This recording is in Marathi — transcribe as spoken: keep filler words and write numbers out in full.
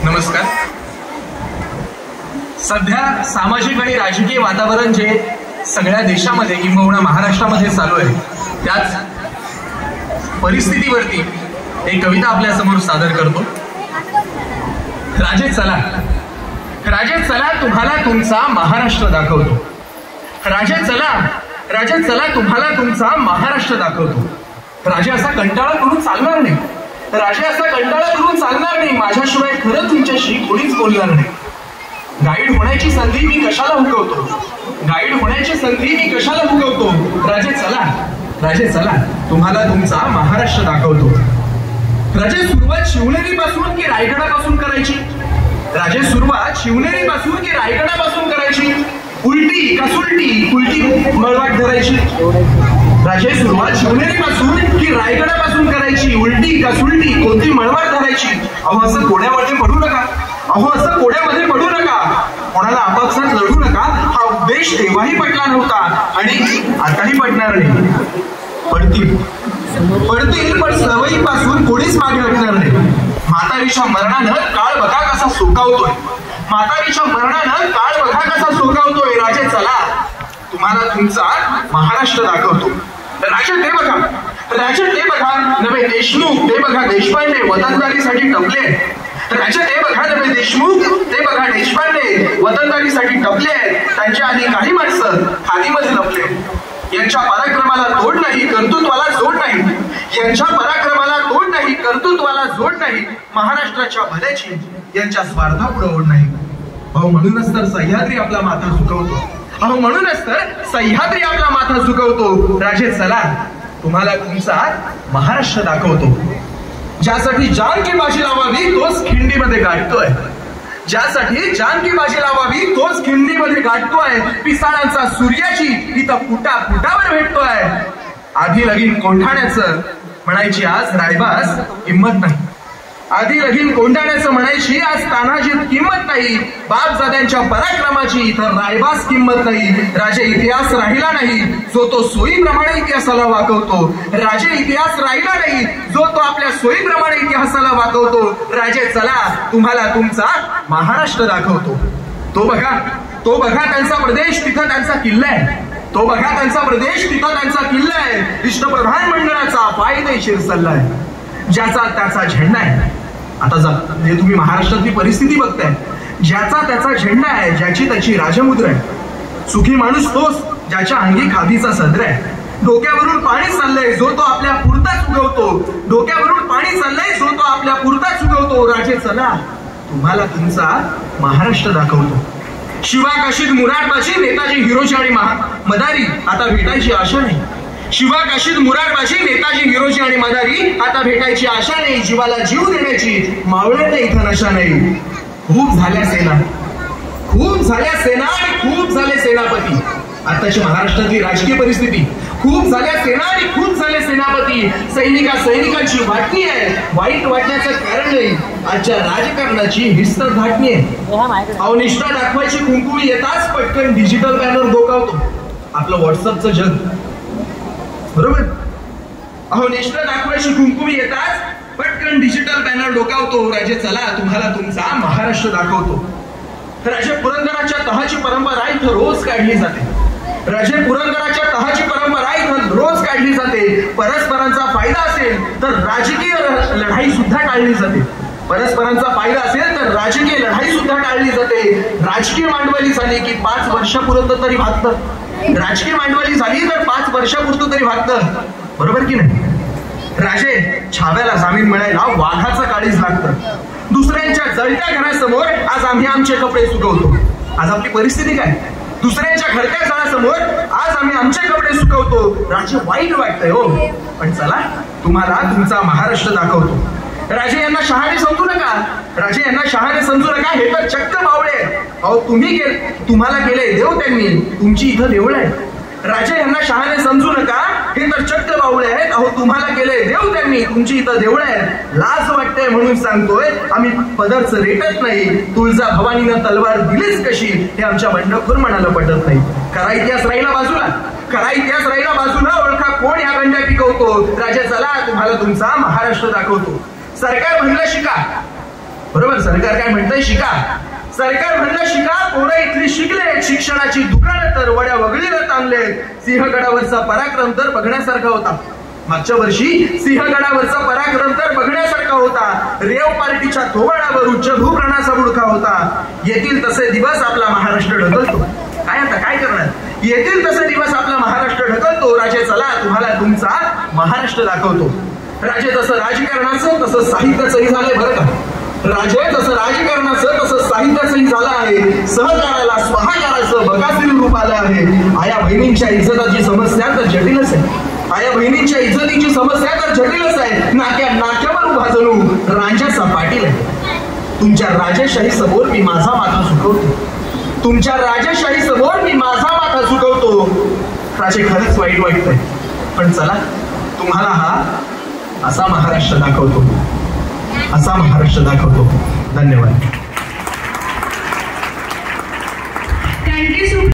नमस्कार. सध्या सामाजिक आणि राजकीय वातावरण जे सगळ्या देशामध्ये किंबहुना महाराष्ट्रामध्ये चालू आहे, त्याच परिस्थितीवरती एक कविता आपल्या समोर सादर करतो. राजे चला, राजे चला, तुम्हाला तुमचा महाराष्ट्र दाखवतो. राजे चला, राजे चला, तुम्हाला तुमचा महाराष्ट्र दाखवतो. राजे असा कंटाळा करून चालणार नाही, राजे असा कंटाळा करून चालणार नाही. माझ्याशिवाय खरं तुमच्याशी कोणीच बोलणार नाही. गाईड होण्याची संधी मी कशाला हुकवतो, गाईड होण्याची संधी मी कशाला हुकवतो. राजे चला, राजे चला, तुम्हाला तुमचा महाराष्ट्र दाखवतो. राजे सुरुवात शिवनेरी पासून की रायगडापासून करायची, राजे सुरुवात शिवनेरी पासून की रायगडापासून करायची. उलटी का सुलटी, उलटी मळवाट धरायची. राजे सुरुवात शिवनेरी पासून की रायगडापासून करायची. उलटी का सुलटी कोणती मळवाट धरायची. अहो असं कोड्यामध्ये पडू नका, अहो असं कोड्यामध्ये पडू नका. कोणाला आपापसात लढू नका, हा उद्देश तेव्हाही पटला नव्हता आणि आताही पटणार नाही. पडतील पडतील पण सवयीपासून कोणीच मागे हटणार नाही. म्हातारीच्या मरणानं काळ बघा कसा सोकावतोय, म्हातारीच्या मरणानं काळ बघा कसा सोकावतोय. राजे चला, तुम्हाला तुमचा महाराष्ट्र दाखवतो. राजे ते बघा, राजे ते बघा, नवे देशमुख ते बघा देशपांडे वतनदारीसाठी टपले. राजे ते बघा, नवे देशमुख ते बघा देशपांडे वतनदारीसाठी टपले. त्यांच्या आधी काही माणसं खादीमध्ये लपले. यांच्या पराक्रमाला तोड नाही, कर्तृत्वाला जोड नाही. यांच्या पराक्रमाला तोड नाही, कर्तृत्वाला जोड नाही. महाराष्ट्राच्या भल्याची यांच्या स्वार्थापुढे ओढ नाही. भाऊ म्हणूनच तर सह्याद्री आपला माथा झुकवतो, अहो म्हणूनच तर सह्याद्री आपला माथा झुकवतो. राजे चला, तुम्हाला तुमचा महाराष्ट्र दाखवतो. ज्यासाठी जानकी बाजी लावावी तोच खिंडीमध्ये गाठतोय, ज्यासाठी जानकी बाजी लावावी तोच खिंडीमध्ये गाठतोय. पिसाळांचा सूर्याची इथं फुटा फुटावर भेटतोय. आधी लगीन कोंढाण्याचं म्हणायची आज रायबास किंमत नाही, आधी लगीन कोंढाण्याचं म्हणायची आज तानाजीत किंमत नाही. बापजाद्यांच्या पराक्रमाची इथं रायबास किंमत नाही. राजे इतिहास राहिला नाही जो तो सोयीप्रमाणे इतिहासाला वाकवतो. राजे इतिहास राहिला नाही जो तो आपल्या सोयीप्रमाणे इतिहासाला वाकवतो. राजे चला, तुम्हाला तुमचा महाराष्ट्र दाखवतो. तो बघा, तो बघा त्यांचा प्रदेश, तिथं त्यांचा किल्ला आहे. तो बघा त्यांचा प्रदेश, तिथं त्यांचा किल्ला आहे. इष्टप्रधान मंडळाचा फायदेशीर सल्ला आहे, ज्याचा त्याचा झेंडा आहे. आता जे तुम्ही महाराष्ट्रातली परिस्थिती बघताय, ज्याचा त्याचा झेंडा आहे, ज्याची त्याची राजमुद्रा आहे. सुखी माणूस तोच ज्याच्या अंगी खादीचा सदर आहे. डोक्यावरून पाणी चाललंय जो तो आपल्या पुरताच उगवतो, डोक्यावरून पाणी चाललंय जो तो आपल्या पुरताच उगवतो. राजे चला, तुम्हाला तुमचा महाराष्ट्र दाखवतो. शिवा काशीद मुरारबाजी, नेताजी हिरोजी आणि मदारी आता भेटायची आशा नाही. शिवा काशीद मुरारबाजी, नेताजी हिरोजी आणि मदारी आता भेटायची आशा नाही. जीवाला जीव देण्याची मावळ्याने इथं नशा नाही. खूप झाल्या सेना, खूप झाल्या सेना आणि खूप झाले सेनापती. आताची महाराष्ट्रातली राजकीय परिस्थिती, खूप झाल्या सेना आणि खूप झाले सेनापती. सैनिका सैनिकांची वाटणी आहे, वाईट वाटण्याचं कारण नाही. आजच्या राजकारणाची हिस्तर धाटणी आहे. अहो निष्ठा दाखवायची कुंकुम येताच पटकन डिजिटल बॅनर डोकावतो आपलं व्हॉट्सअपचं जग, बरोबर. अहो निष्ठा दाखवायची कुंकुम येताच पटकन डिजिटल बॅनर डोकावतो. राजे चला, तुम्हाला तुमचा महाराष्ट्र दाखवतो. राजे पुरंदराच्या तहाची परंपरा इथं रोज काढली जाते. राजे पुरंदराच्या तहाची परंपरा इथं रोज काढली जाते. परस्परांचा फायदा असेल तर राजकीय लढाई सुद्धा टाळली जाते. परस्परांचा फायदा असेल तर राजकीय लढाई सुद्धा टाळली जाते. राजकीय मांडवली झाली की पाच वर्षापुरतं तरी भागतं, राजकीय मांडवली झाली तर पाच वर्षापुरतं तरी भागतं, बरोबर की नाही. राजे छाव्याला जामीन मिळायला वाघाचं काळीज लागतं. दुसऱ्यांच्या जळत्या घरासमोर आज आम्ही आमचे कपडे सुकवतो. आज आपली परिस्थिती काय, दुसऱ्यांच्या घरट्या जळासमोर आज आम्ही आमचे कपडे सुकवतो. राजे वाईट वाटतंय हो, पण चला तुम्हाला तुमचा महाराष्ट्र दाखवतो. राजे यांना शहाणे समजू नका, राजे यांना शहाणे समजू नका, हे तर चक्क बावळे. अहो तुम्ही तुम्हाला केले देव त्यांनी, तुमची इथं देवळ आहे. राजे यांना शहाणे समजू नका, हे तर चक्क बावळे आहेत. अहो तुम्हाला केले देव त्यांनी, तुमची इथं देवळ आहे. लाज वाटते म्हणून सांगतोय, आम्ही पदरच रेटत नाही. तुळजा भवानीनं तलवार दिलीच कशी हे आमच्या बंडखोर मनाला पटत नाही. खरा इतिहास राहिला बाजूला, खरा इतिहास राहिला बाजूला, ओळखा कोण या गंड्या पिकवतो. राजे चला, तुम्हाला तुमचा महाराष्ट्र दाखवतो. सरकार म्हणलं शिका, बरोबर, सरकार काय म्हणतंय? शिका. सरकार म्हणलं शिका. पोरं इथली शिकले, शिक्षणाची दुकानं तर वड्या वगळीला ताणले. सिंहगडावरचा पराक्रम तर बघण्यासारखा होता. मागच्या वर्षी सिंहगडावरचा पराक्रम तर बघण्यासारखा होता. रेव पार्टीच्या थोबाडावर उच्चभ्रू रणाचा बुडका होता. येतील तसे दिवस आपला महाराष्ट्र ढकलतो. काय आता काय करणार? येतील तसे दिवस आपला महाराष्ट्र ढकलतो. राजे चला तुम्हाला तुमचा महाराष्ट्र दाखवतो. राजे तसं राजकारणाचं तसं साहित्याचंही झालंय बरं का. राजे तसं राजकारणाचं तसं साहित्याचंही झालं आहे. सहकाराला स्वाहाकाराचं बकासूर रूप आलं आहे. आया बहिणींच्या इज्जताची समस्या तर जटिलच आहे. आया बहिणींच्या इज्जतीची समस्या तर जटिलच आहे. नाक्या नाक्यावर उभा जणू रांजाचा पाटील आहे. तुमच्या राजेशाही समोर मी माझा माथा झुकवतो. तुमच्या राजेशाही समोर मी माझा माथा झुकवतो. राजे खरंच वाईट वाटतंय, पण चला तुम्हाला हा असा महाराष्ट्र दाखवतो. असा महाराष्ट्र दाखवतो. धन्यवाद. थँक्यू.